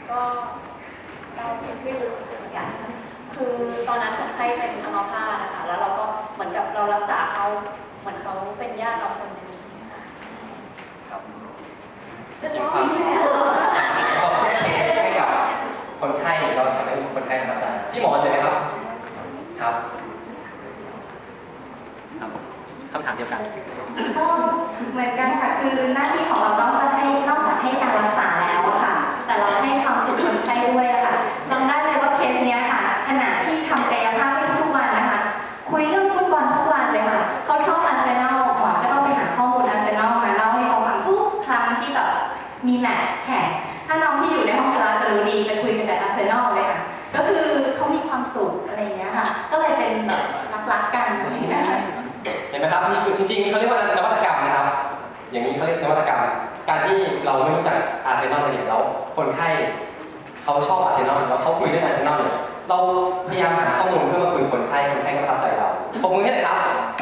ก็เราไม่รู้สึกเหมือนกันคือตอนนั้นคนไข้เป็นอัมพาตนะคะแล้วเราก็เหมือนกับเรารักษาเขาเหมือนเขาเป็นญาติเราคนหนึ่งครับเป็นร้องความไห้ความแค่ให้กับคนไข้เราทำให้คนไข้ประทับใจพี่หมอเลยนะครับครับคำถามเดียวกันก็เหมือนกันค่ะคือหน้าที่ของเรานอกจากให้การรักษาแล้วอะค่ะแต่เราให้ความสุขคนไข้ด้วยอะค่ะจำได้เลยว่าเคสเนี้ยค่ะขณะที่ทำกายภาพให้ทุกวันนะคะคุยเรื่องฟุตบอลทุกวันเลยค่ะเขาชอบอาร์เซนอลหมอก็ต้องไปหาข้อมูลอาร์เซนอลมาเล่าให้เขาฟังทุกครั้งที่แบบมีแมตช์แข่งถ้าน้องที่อยู่ในห้องคลาสจะรู้ดีจะคุยกันแต่อาร์เซนอลเลยค่ะก็คือเขามีความสุขอะไรอย่างเงี้ยค่ะก็เลยเป็นแบบรักๆกันอะไรอย่างเงี้ยค่ะเห็นไหมครับนี่คือจริงๆเขาเรียกว่านวัตกรรมนะครับอย่างนี้เขาเรียกนวัตกรรมการที่เราไม่รู้จักอาร์เซนอลเลยแล้วคนไข้เขาชอบอาร์เซนอลแล้วเขาคุยเรื่องอาร์เซนอลเนี่ยเราพยายามหาข้อมูลเพื่อมาคุยคนไข้ก็ประทับใจเราปรบมือให้เลยครับ